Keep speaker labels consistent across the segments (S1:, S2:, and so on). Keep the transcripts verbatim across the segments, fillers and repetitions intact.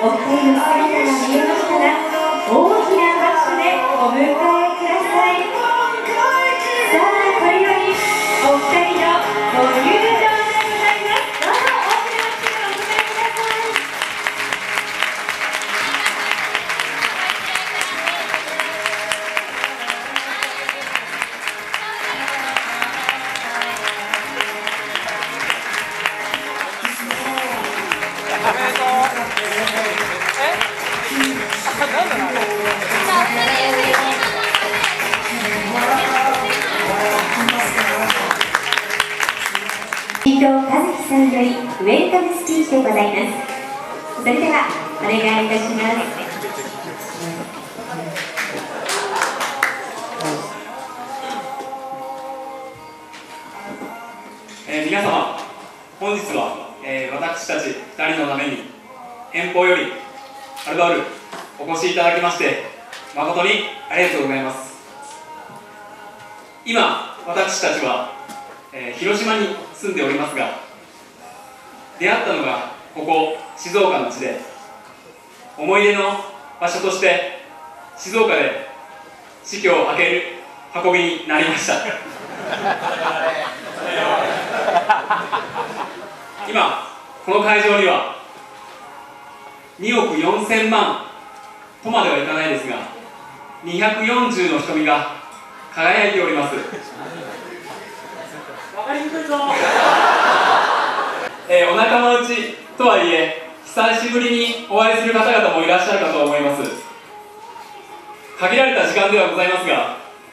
S1: お二人の姿が見えましたら、大きな拍手でお迎えください。さあ、これよりお二人のご入場でございます。どうぞ大きな拍手でお迎えください。伊藤和樹さんよりウェルカムスピーチでございます。それではお願いいたします。
S2: えー、皆様、本日は、えー、私たちふたりのために遠方よりはるばるお越しいただきまして誠にありがとうございます。今私たちは、えー、広島に住んでおりますが、出会ったのがここ静岡の地で、思い出の場所として静岡で死去を明ける運びになりました今この会場にはにおくよんせんまんとまではいかないですが、にひゃくよんじゅうの瞳が輝いております。わかりにくいぞえー、お仲間内とはいえ久しぶりにお会いする方々もいらっしゃるかと思います。限られた時間ではございますが、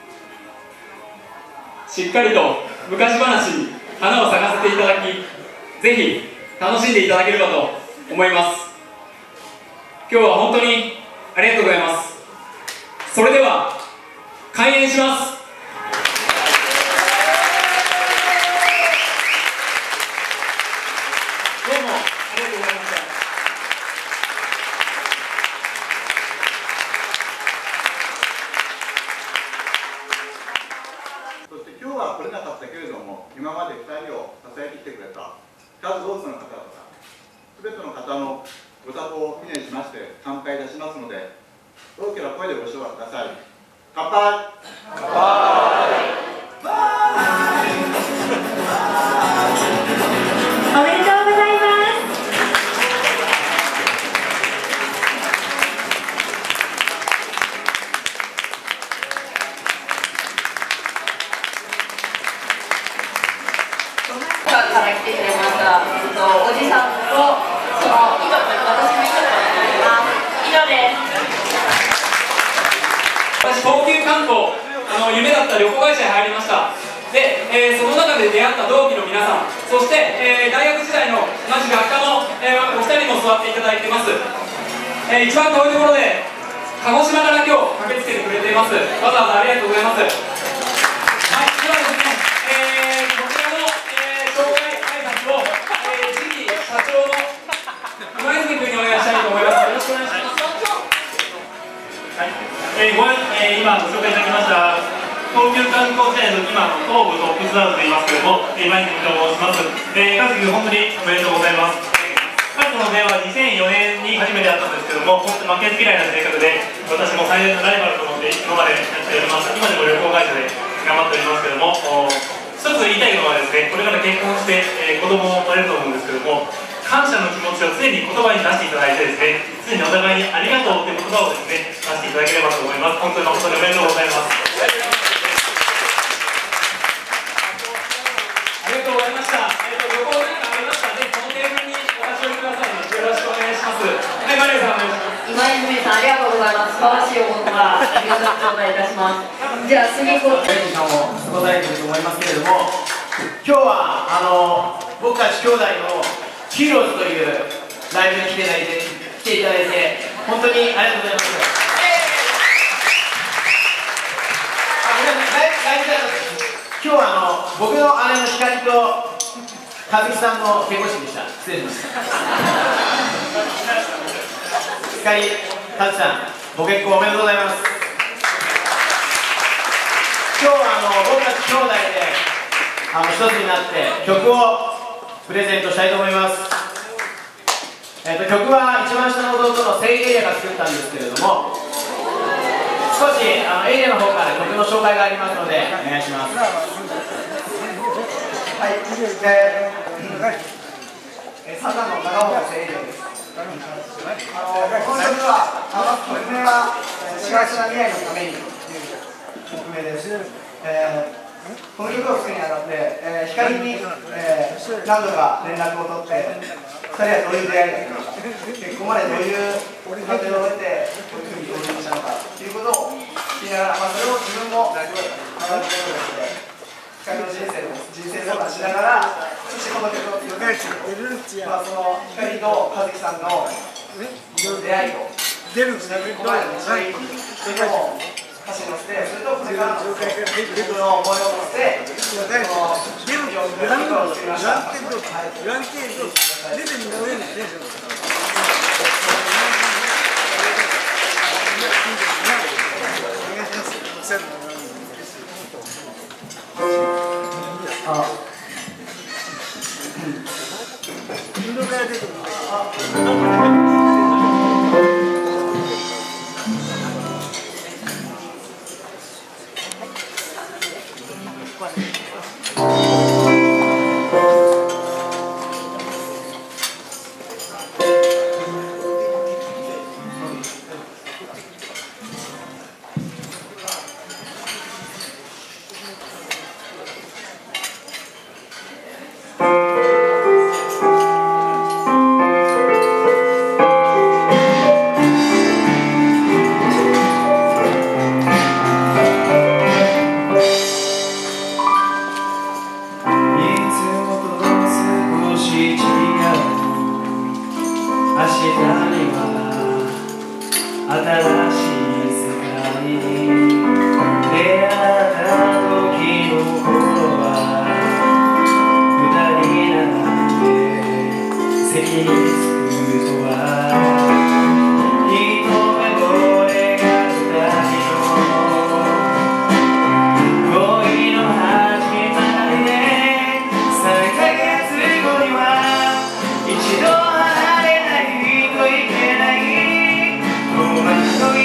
S2: しっかりと昔話に花を咲かせていただき、ぜひ楽しんでいただければと思います。今日は本当にありがとうございます。それでは開演します。どうもありがとうございました。
S3: そして今日は来れなかったけれども、今までふたりを支えてきてくれた数多くの方々、すべての方のご多忙を記念しまして乾杯いたしますので、大きな声でご唱和ください。乾杯。乾杯。
S1: おめでとうございます。
S4: から来てくれました、えっと、おじさんとそのいとこ、私のいとこになります。以上です。
S2: 私、東急観光、あの夢だった旅行会社に入りました。で、えー、その中で出会った同期の皆さん、そして、えー、大学時代の同じ学科の、えー、お二人も座っていただいてます。えー、一番遠いところで鹿児島から今日駆けつけてくれています。わざわざありがとうございます。はい、ではですね、えー、こちらの、えー、紹介挨拶を、えー、次期社長の今泉君にお願いしたいと思います。よろしくお願いします。
S5: はい、えー、ごえー、今ご紹介いただきました東急観光チェーンの今の東武トップツアーズと言いますけれども、今泉と申します。えー、各局本当におめでとうございます。彼女の出会いはにせんよねんに初めて会ったんですけども、本当に負けず嫌いな性格で、私も最大のライバルと思って今までやっております。今でも旅行会社で頑張っておりますけども、一つ言いたいのはですね、これから結婚して、えー、子供も生まれると思うんですけども、感謝の気持ちを常に言葉に出していただいてですね、常にお互いにありがとうという言葉をですね、出していただければと思います。本当に誠におめでとうございます。
S2: ありがとうございました。えっと、旅行なんかありましたら、ぜひこのテーブルにお立ち寄りくださいね。よろしくお願いします。はい、マリアさんお願いします。
S4: 今泉さん、ありがとうございます。素晴らしいお言葉、ありがとうございたします。じゃあ次こう。
S6: テレビさんも過ごされていると思いますけれども、今日はあの僕たち兄弟のヒーローズというライブに来ていただいて、来ていただいて本当にありがとうございます。あ、ごめんなさい、ライブじゃなくて、今日はあの僕の姉の光と和樹さんの結婚式でした。失礼しました。光、和樹さん、ご結婚おめでとうございます。今日はあの僕たち兄弟であの一つになって曲をプレゼントしたいと思います。 えー、と曲は一番下の弟のセイエリアが作ったんですけれども、少しあのエリアの方から曲の紹介がありますのでお願いします。はい、えー、三男の長尾セイエリアです。あのこの曲は曲名は幸せな未来のためにという曲名です。えーこの曲を作るにあたって、えー、光に、えー、何度か連絡を取って、ふたりはどういう出会いだったのか、結婚までどういう過程を経て、こういうふうに合流したのかということを聞きながら、まあ、それを自分も学ぶことができて、光の人生を人生相談しながら、そしてこの曲を作る、まあ、その光と和樹さんの出会いと、そしてここまでの道のりというのを歌詞に乗せて、それとこれからの僕の思いを乗せて、その曲を作りました。
S7: 一度離れないといけない。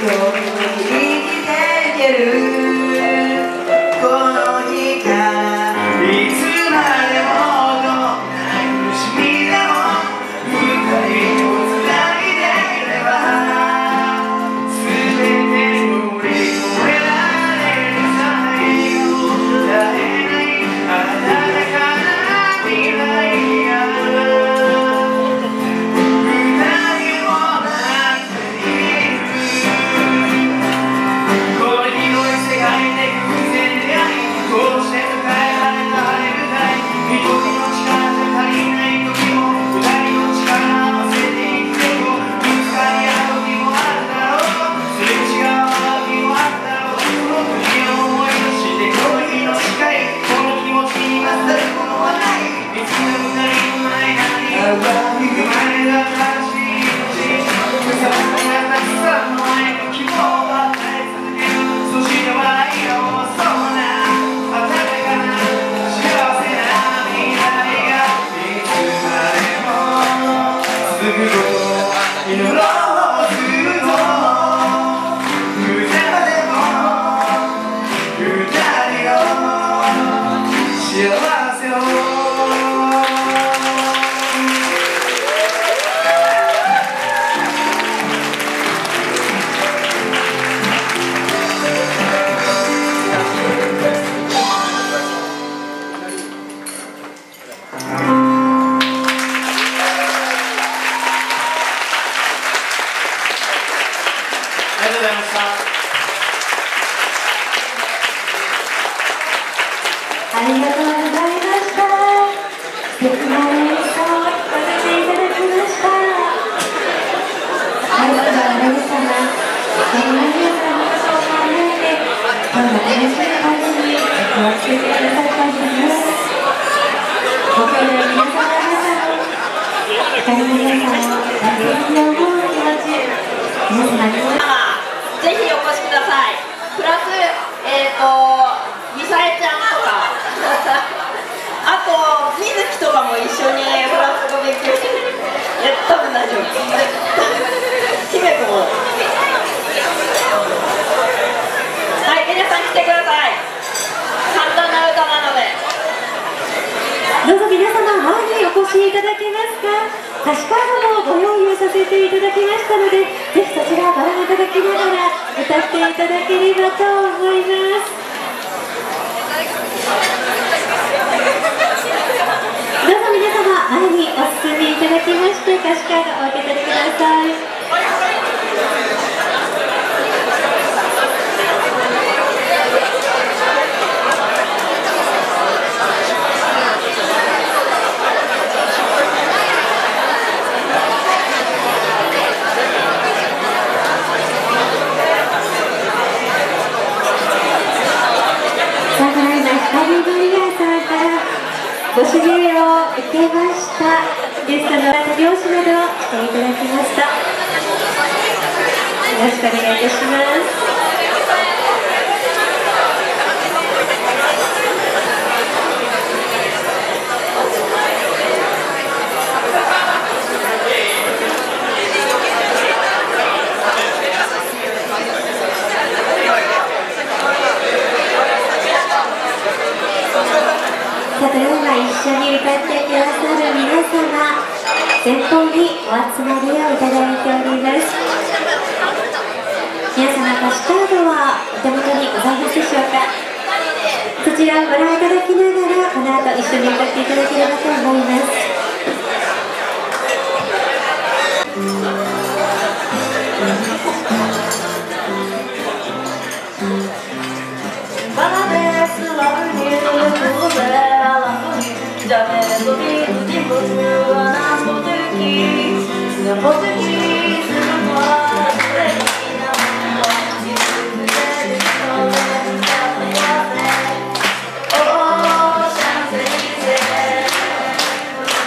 S7: Oh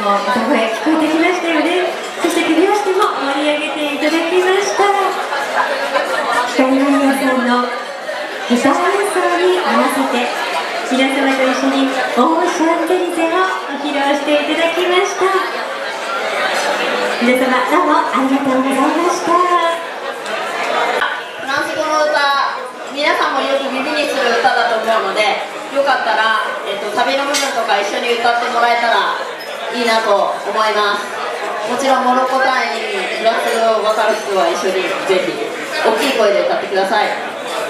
S1: 歌声聞こえてきましたよね。そして手拍子でも盛り上げていただきました。光の皆さんの歌演奏に合わせて皆様と一緒にオーシャンゼリゼを披露していただきました。皆様どうもありがとうございました。
S4: フランス語の歌、皆さんもよく耳にする歌だと思うので、よかったら、えっと、サビの部分とか一緒に歌ってもらえたらいいなと思います。もちろんモロッコ隊員にフランス語が分かる人は一緒にぜひ大きい声で歌ってください。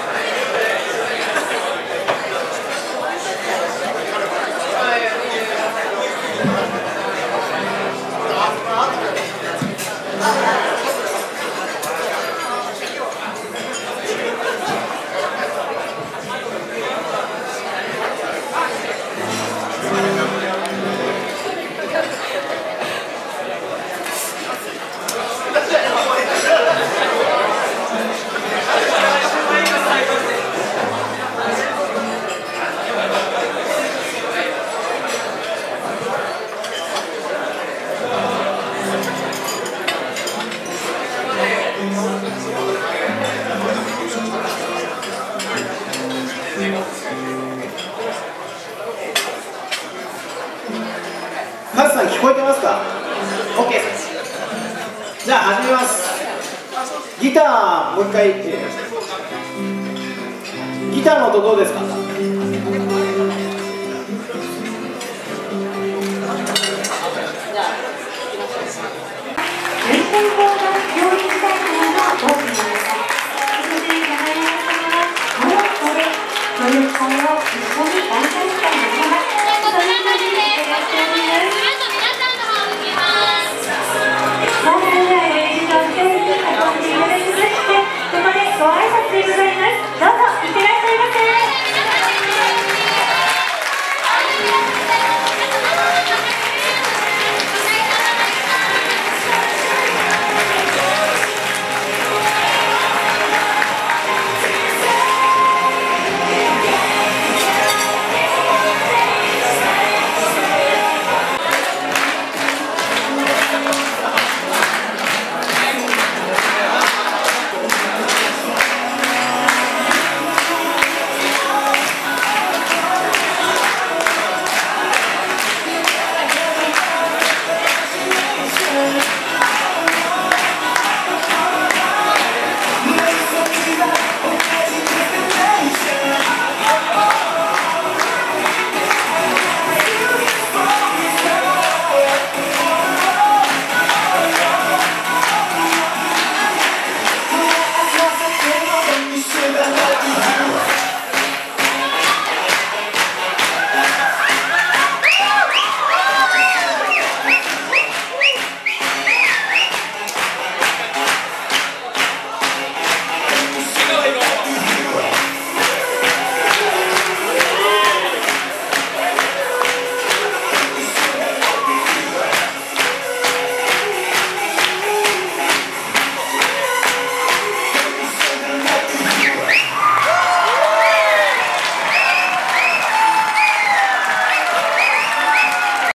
S7: カズさん聞こえてますか？ OK です。じゃあ始めます。ギターもう一回、ギターの音どうですか？